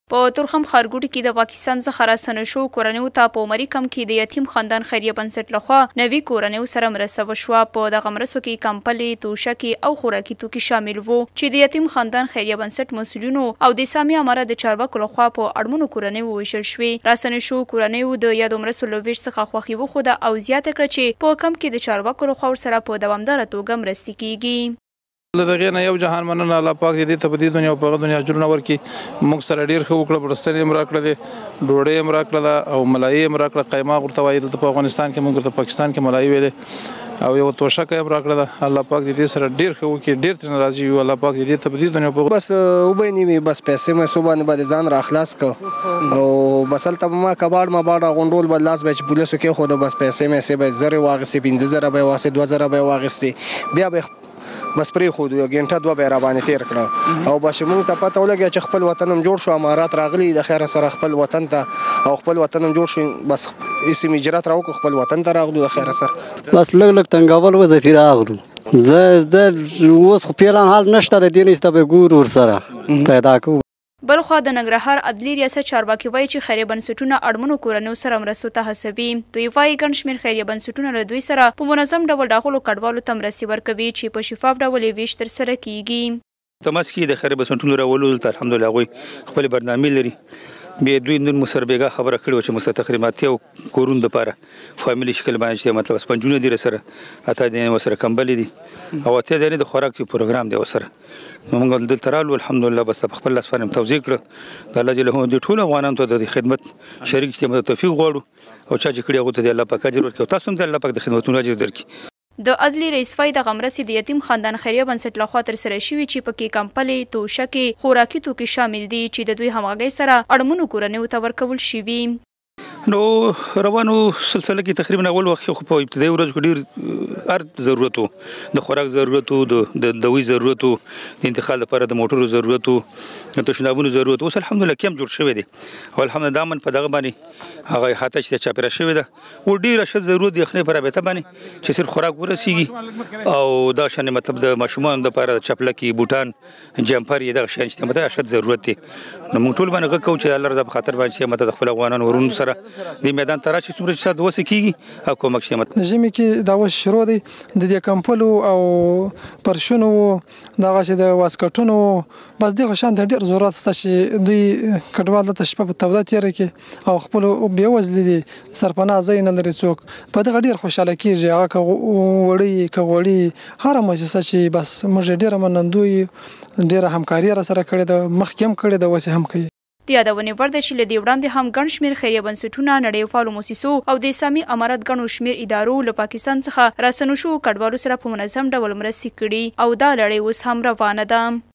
په تورخم ښارګوټي کې د پاکستان څخه راستنه شو کورنیو ته په عمري کم کې د یتیم خاندان خیریه بنسټ لخوا نوي کورنیو سره مرسته وشوه. په دغه مرستو کې کمپلې، توشکې او خوراکي توکي شامل وو چې د یتیم خاندان خیریه بنسټ مسؤلینو او د سامي اماره د چارواکو لخوا په اړمنو کورنیو وویشل شوې. راستنه شو کورنیو د یادو مرستو له ویش څخه خوښي وښوده او زیاته کړه چې په کم کې د چارواکو لخوا ورسره په دوامداره توګه مرستې کیږي. له دغې نه یو جهان مننه الله پاک دې ته په دې دنیا او په هغه دنیا اجرونه ورکړي. موږ سره ډېر ښه وکړه، مرستې یې هم راکړه دي، ډوډۍ یې هم راکړه او ملایي یې هم راکړه. قیماق ورته وایي دلته په افغانستان کې، موږ ورته پاکستان کې ملایي ویلې او یو توشکه یې هم راکړه ده. الله پاک دې سره ډېر ښه وکړي، ډېر ترې راضي یو. الله پاک دې ته په دې دنیا په بس وبیني بس پیسې مې صبح باندې ځان را خلاص کړ او بس هلته ما کباړ غونډول به لاس به چې پولیسو کې خو بس پیسې مې به زرې واخیستې، 15,000 به یې واخیستې، 2,000 به یې واخیستې. بیا به بس پرې خو ګنټه دوه به یې راباندې تېر کړه او بس موږ ته پته ولګېده چې خپل وطن هم جوړ شو. امارات راغلي د خیره سره خپل وطن ته او خپل وطن هم جوړ شو. بس اسم هجرت راوکړو، خپل وطن ته راغلو د خیره سره. بس لږ تنګول وظیفې راغلو. زه اوس خو فعلا حال نشته د دې نسته به ګورو ورسره پیدا کوو. بلخوا د ننګرهار عدلي ریاست چارواکي وایي چې خیریه بنسټونه اړمنو کورنیو سره مرستو ته هڅوي. دوی وایي ګڼ شمېر خیریه بنسټونه له دوی سره په منظم ډول راغلو کډوالو ته مرستې ورکوي چې په شفاف ډول یې ویش ترسره کیږي. تماس کې د خیریه بنسټونو راولو ته الحمدلله هغوی خپلې برنامې لري. بیا دوی نن مو سره بیګا خبره کړې وه چې موږ تقریبا 80 کورونو دپاره فامیلي شکل باندې چې مطلب سپنجونه دي رسره، 8 دانې ورسره کمبلې دي او 8 دانې د خوراک یو پروګرام دی ورسره. نو موږ دلته رالو الحمدلله بس په خپل لاس باندې توضیح کړه. د الله جل جلاله د ټولو افغانانو ته د خدمت شریک چې توفیق غواړو او چا چې کړي هغو ته د الله پاک اجر ورکړي او تاسو هم د الله پاک د خدمتونو اجر درکړي. د عدلي رئیس وایي دغه مرستې د یتیم خاندان خیریه بنسټ لخوا ترسره شوي چې پکې کمپلې، توشکې، خوراکي توکي شامل دي چې د دوی همغږۍ سره اړمنو کورنیو ته ورکول شوي. نو روانو سلسله کې تقریبا اول وخت خو په ابتدایي ورځو کې ډېر هر ضرورت و، د خوراک ضرورت و، د دوی ضرورت و، د انتقال لپاره د موټرو ضرورت و، د تشنابونو ضرورت. اوس الحمدلله کم جوړ شوی دی او الحمدلله دا من په دغه باندې هغه احاطه چې چاپېره شوې ده او ډېر اشد ضرورت د یخنۍ په رابطه باندې چې صرف خوراک ورسیږي او دا شانې مطلب د ماشومانو دپاره چپلکې، بوټان، جمپر یې دغه شیان چې مطلب اشد ضرورت دی. نو موږ ټول باندې غږ کوو چې الله رضا په خاطر باندې چې مطلب د خپل افغانانو ورونو سره د میدان ته راشي څومره چې ساعت وسې کېږي او کومک شي. د ژمي کې دا اوس شروع دی د دې کمپلو او پرشونو دغه چې د واسکټونو بس دغه شان ته ډېر ضرورت شته چې دوی کډوال دلته شپه په توده تېره کړي او خپلو بېوزلي دي، سرپناه ځای نه لري څوک، په دغه ډېر خوشحاله کېږي. هغه که وړۍ که غوړي هره مؤسسه چې بس موږ یې ډېره منندوی، ډېره همکاري راسره کړې ده، مخکې هم کړې ده، اوس یې هم کوي. د یادونې وړ ده چې له دې وړاندې هم ګڼ شمېر خیریه بنسټونه، نړیوالو موسسو او د اسلامي امارت ګڼو شمېر ادارو له پاکستان څخه راستنو شوو کډوالو سره په منظم ډول مرستې کړي او دا لړۍ اوس هم روانه ده.